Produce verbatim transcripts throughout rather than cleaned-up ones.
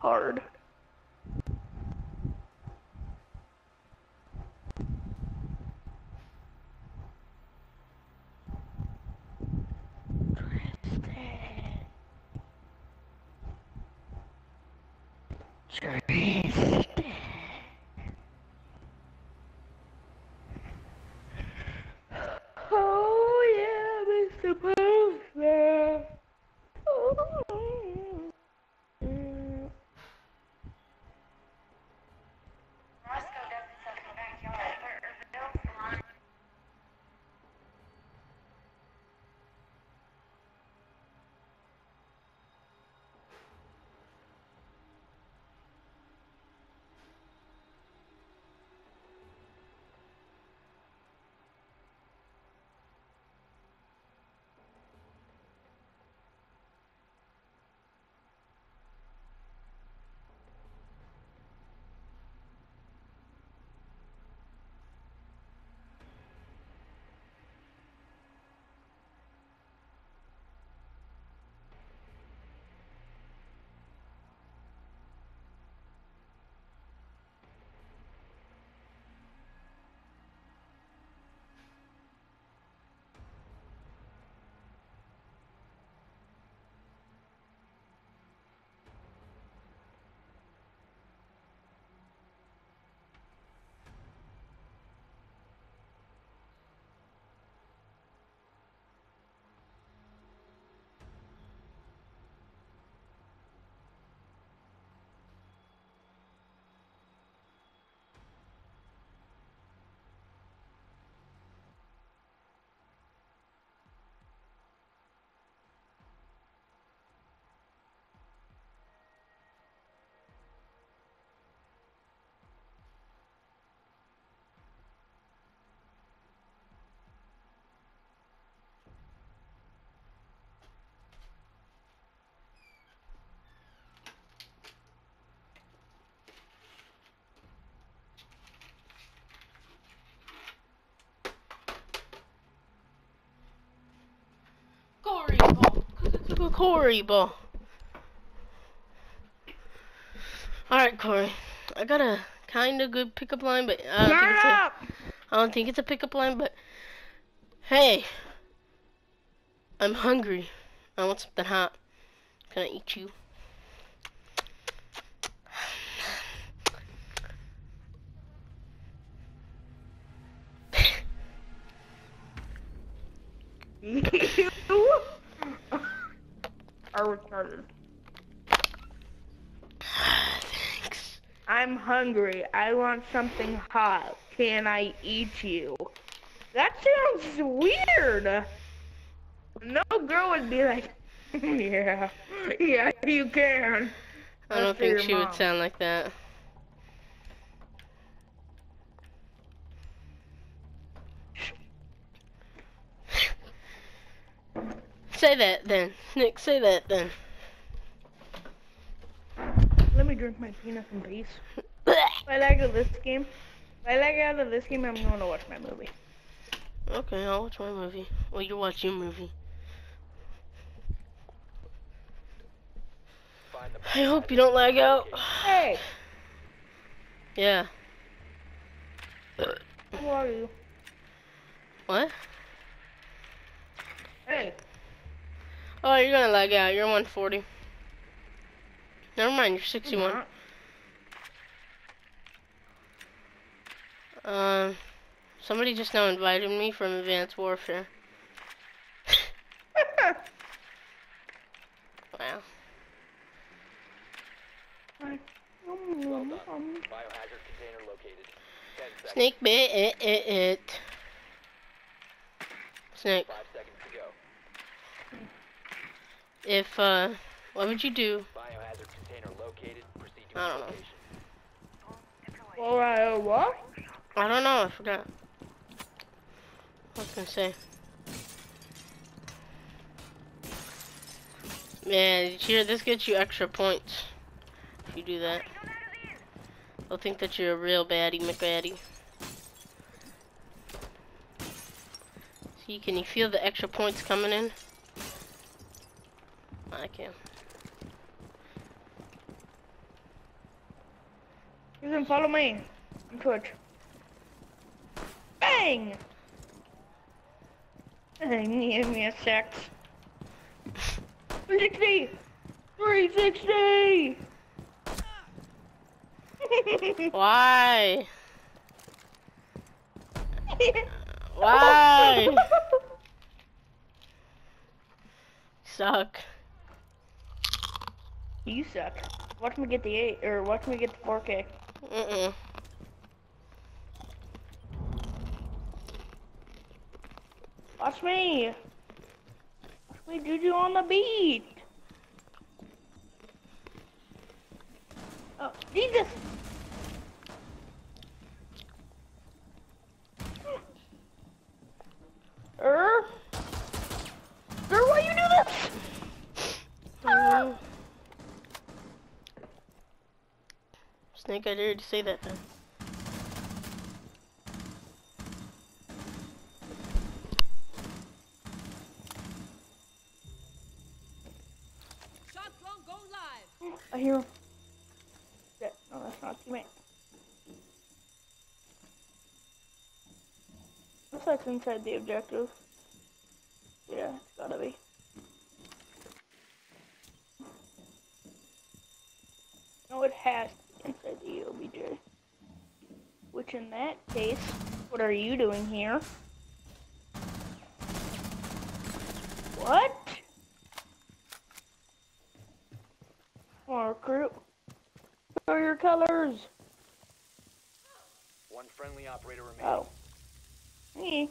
hard. Tristan. Oh yeah, Mister Postman. Oh. Roscoe does this stuff in the backyard. Or, or Bill's lawn. Corey ball. Corey ball. Alright, Corey. I got a kind of good pickup line, but I don't, think it's a, I don't think it's a pickup line, but hey, I'm hungry. I want something hot. Can I eat you? You are retarded. Thanks. I'm hungry. I want something hot. Can I eat you? That sounds weird. No girl would be like, yeah, yeah, you can. I don't That's for think your she mom. would sound like that. Say that then. Nick, say that then. Let me drink my peanut in peace. If I lag out of this game, if I lag out of this game, I'm going to watch my movie. Okay, I'll watch my movie. Well, you watch your movie. I hope you don't lag out. Hey, Yeah. who are you? What? Hey. Oh, you're gonna lag out. You're one forty. Never mind, you're I'm sixty-one. not. Um, somebody just now invited me from Advanced Warfare. Wow. Well done. Biohazard container located. Ten seconds. Snake bit it, it, it. Snake, Five seconds to go. if, uh, what would you do? Biohazard container located. Proceed to I its don't know. location. Well, uh, what? I don't know, I forgot. What was I gonna say? Man, did you hear this gets you extra points if you do that. They'll think that you're a real baddie McBaddie. See, can you feel the extra points coming in? I can. Listen, follow me on Twitch. Bang! Hey, give me a sec. three sixty! three sixty! Why? Why? Suck. You suck. Watch me get the eight, or watch me get the four K. Mm-mm. Watch me. Watch me Juju on the beat. Oh, Jesus. Er? Er, why you do this? Mm. Snake, I dare you to say that then. I hear him. Shit. No, that's not teammate. Looks like it's inside the objective. Yeah, it's gotta be. No, it has to be inside the O B J. Which in that case, what are you doing here? What? Come on, recruit. Show your colors. One friendly operator remaining. Oh. Me.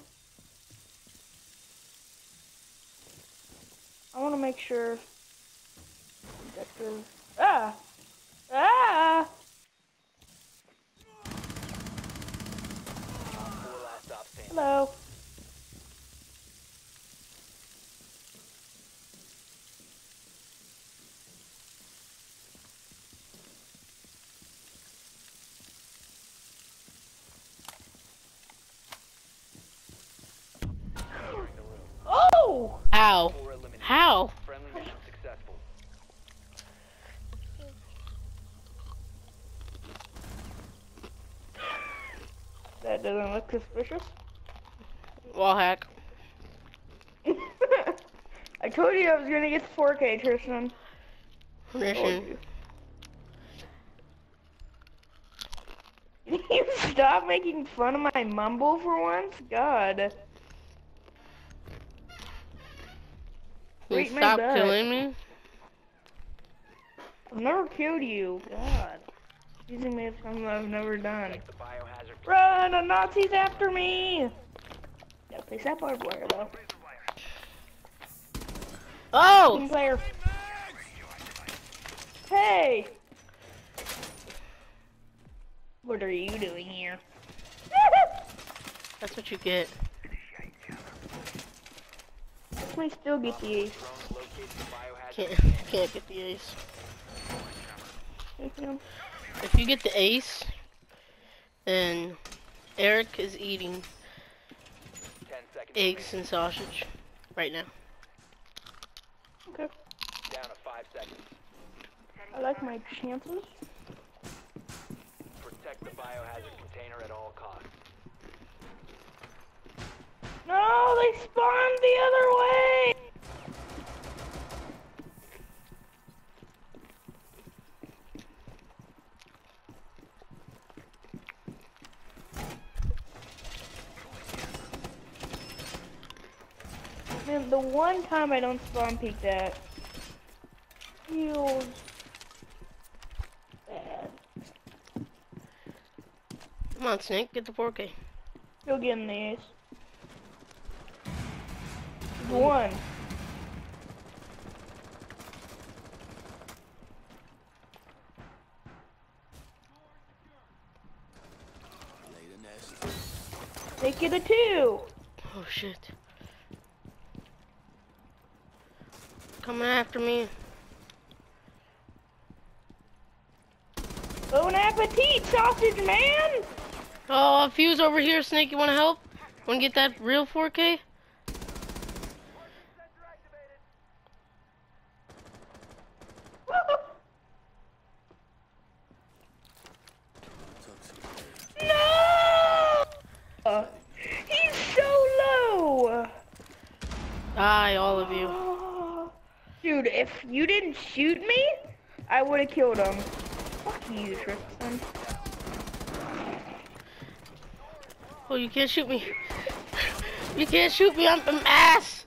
I want to make sure. Objective. Ah! Ah! Four last stop standing. Hello. Oh! How? Four eliminated. How? Friendly mission successful. That doesn't look suspicious. Wall hack. I told you I was gonna get the four K, Tristan. Told Mission. you. Can you stop making fun of my mumble for once? God. Can you Rate my stop butt. killing me? I've never killed you. God. Using me as something I've never done. Protect the biohazard. Run! A Nazi's after me! Gotta place that barbed wire though. Oh! Team player. Hey! What are you doing here? That's what you get. Let me still get the ace. Drone located the biohazard. Can't can't get the ace. If you get the ace, then Eric is eating Ten seconds. eggs and sausage right now. Okay. Down to five seconds. I like my chances. Protect the biohazard container at all costs. No, they spawned the other way! Man, the one time I don't spawn peek that feels bad. Come on, Snake, get the four K. Still getting the ace. One. Make it a two. Oh shit. Coming after me. Bon appetit, sausage man! Oh, a fuse over here, Snake. You wanna help? Wanna get that real four K? Yeah. He's so low. Die, all of you. Oh. Dude, if you didn't shoot me, I would have killed him. Fuck you, Tristan. Oh, you can't shoot me. You can't shoot me. I'm an ass.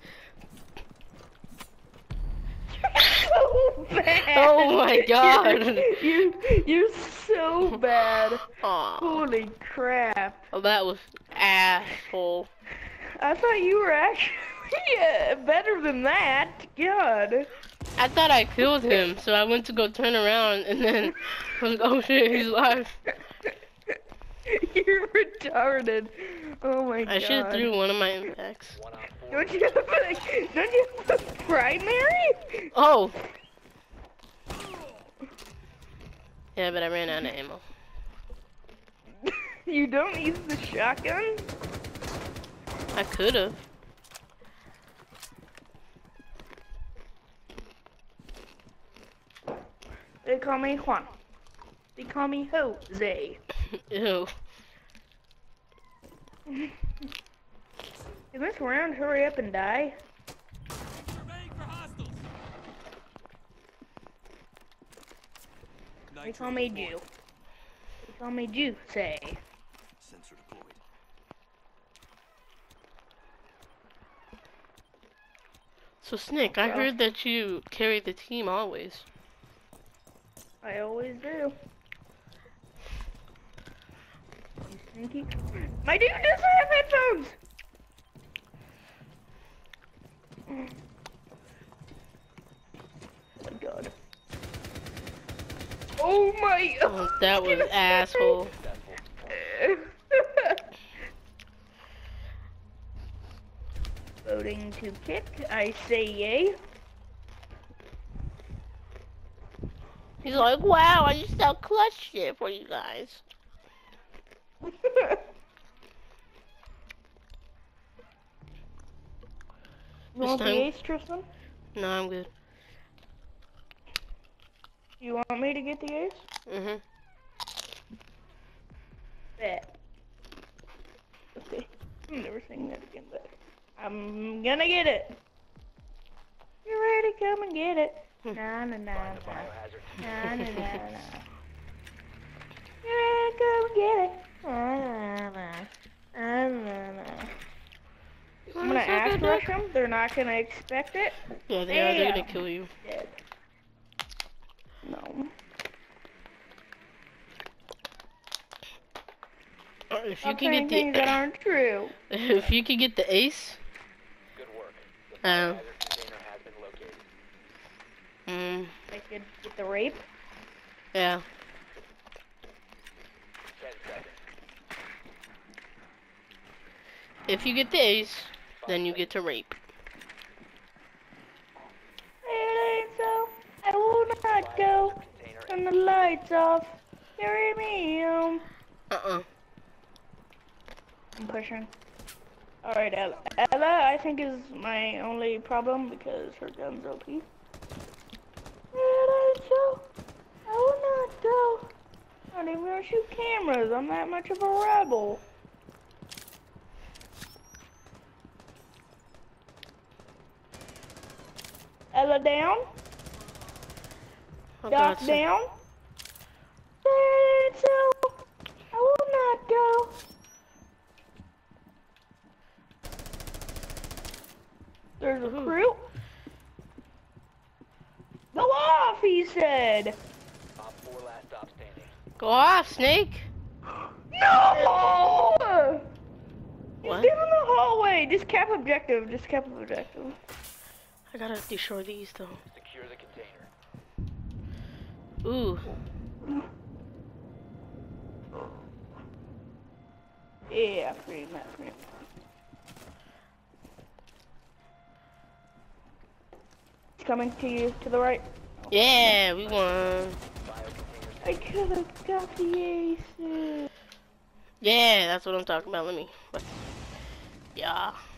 So bad. Oh my god. You, you, you're so bad. Aw. Holy crap. Oh, that was asshole. I thought you were actually yeah, better than that. God. I thought I killed him, so I went to go turn around, and then I was like, oh shit, he's alive. You're retarded. Oh my god. I should have threw one of my impacts. One on four. Don't you have like, don't you have a primary? Oh. Yeah, but I ran out of ammo. You don't use the shotgun? I could have. They call me Juan. They call me Jose. Ew. In this round, hurry up and die. They call me Jew. They call me Jew, say. Sensor deployed. So, Snick, I heard that you carry the team always. I always do. You sneaky. My dude doesn't have headphones! Oh my god. Oh my Oh, that was asshole. Voting to kick, I say yay. He's like, wow, I just sell clutch shit for you guys. You want the time- ace, Tristan? No, I'm good. You want me to get the ace? Mhm. Bet. Okay. I'm never saying that again, but I'm gonna get it. You ready? Come and get it. Na na na Find the na. biohazard. Na na na na. You ready? Come and get it. Na na na. Na na na. I'm gonna ask rush them. They're not gonna expect it. Yeah, they are. They're gonna Damn. kill you. Dead. No. Or if you Stop can saying get things that the, aren't true. if you can get the ace, Good work. The um, biohazard container has been located. mm, I could get the rape. yeah. Ten seconds. If you get the ace, then you get to rape. It ain't so. I will not go. Container Turn the lights off. Carry me home. Uh-uh. I'm pushing. Alright, Ella. Ella, I think, is my only problem because her gun's O P. It ain't so. I will not go. I don't even gonna shoot cameras. I'm that much of a rebel. Ella down. Oh, Doc God, so- down. It ain't so. I will not go. There's a fruit. Go off, he said. Op four last stop standing. Go off, Snake. No! He's What? down the hallway. Just cap objective. Just cap objective. I gotta destroy these though. Secure the container. Ooh. Yeah, pretty much. Pretty much. It's coming to you to the right. Yeah, we won. Bio container I could have got the aces. Yeah, that's what I'm talking about. Let me. What? Yeah.